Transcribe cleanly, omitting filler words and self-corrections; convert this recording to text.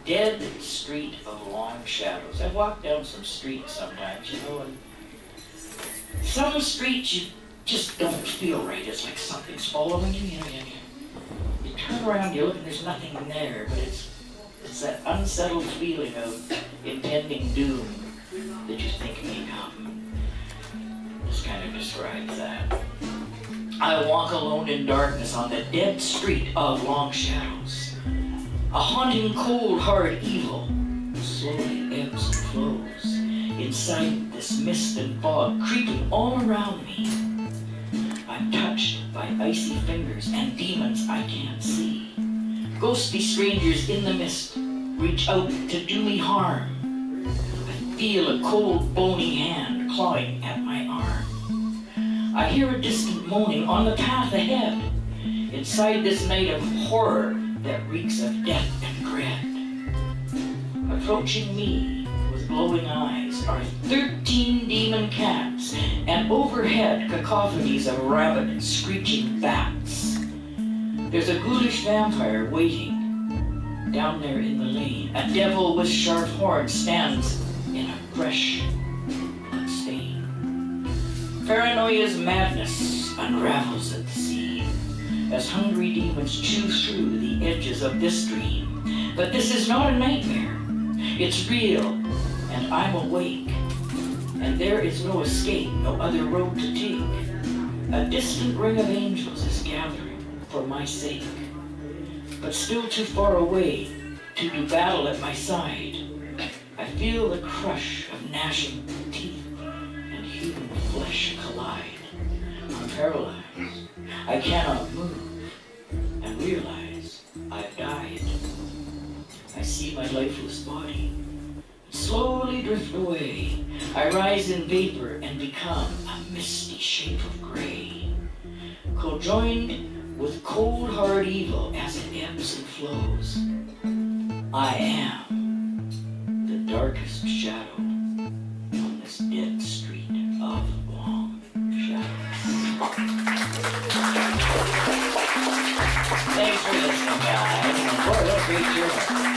dead street of long shadows. I walk down some streets sometimes, you know, and some streets you just don't feel right. It's like something's following you, you know. You turn around, you look, and there's nothing there, but it's that unsettled feeling of impending doom that you think may come. This kind of describes that. I walk alone in darkness on the dead street of long shadows. A haunting, cold, hard evil slowly ebbs and flows inside this mist and fog, creeping all around me. I'm touched by icy fingers and demons I can't see. Ghostly strangers in the mist reach out to do me harm. I feel a cold, bony hand clawing at my arm. I hear a distant moaning on the path ahead, inside this night of horror that reeks of death and dread. Approaching me with glowing eyes are 13 demon cats, and overhead cacophonies of rabid and screeching bats. There's a ghoulish vampire waiting down there in the lane. A devil with sharp horns stands in a fresh blood stain. Paranoia's madness unravels at the seam as hungry demons chew through the edges of this dream. But this is not a nightmare. It's real, and I'm awake. And there is no escape, no other road to take. A distant ring of angels is gathering for my sake, but still too far away to do battle at my side. I feel the crush of gnashing teeth and human flesh collide. I'm paralyzed. I cannot move and realize I've died. I see my lifeless body slowly drift away. I rise in vapor and become a misty shape of gray, conjoined with cold hard evil as it ebbs and flows. I am the darkest shadow on this dead street of long shadows. Thanks for listening, guys. And boy, what a great job.